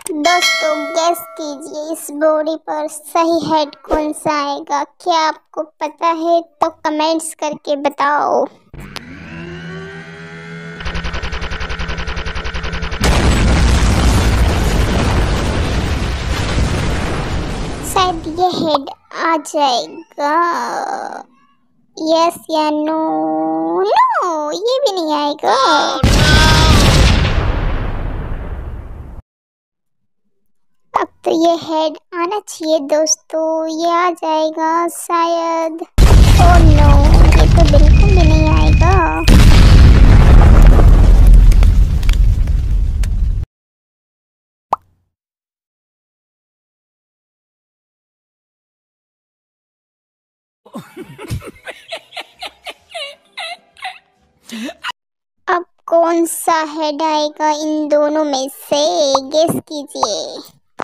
दोस्तों गेस कीजिए इस बॉडी पर सही हेड कौन सा आएगा। क्या आपको पता है तो कमेंट्स करके बताओ। शायद ये हेड आ जाएगा। यस या नो? नो, ये भी नहीं आएगा। अब तो ये हेड आना चाहिए दोस्तों, ये आ जाएगा शायद। ओह नो, ये तो बिल्कुल भी नहीं आएगा। अब कौन सा हेड आएगा इन दोनों में से, गेस कीजिए।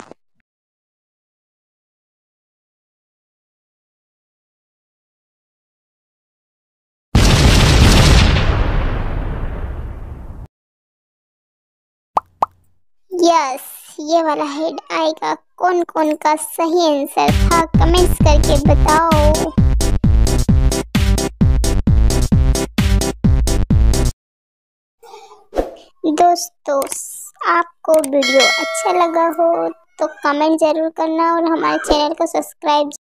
यस, ये वाला हेड आएगा। कौन कौन का सही आंसर था कमेंट्स करके बताओ। दोस्तों आपको वीडियो अच्छा लगा हो तो कमेंट जरूर करना और हमारे चैनल को सब्सक्राइब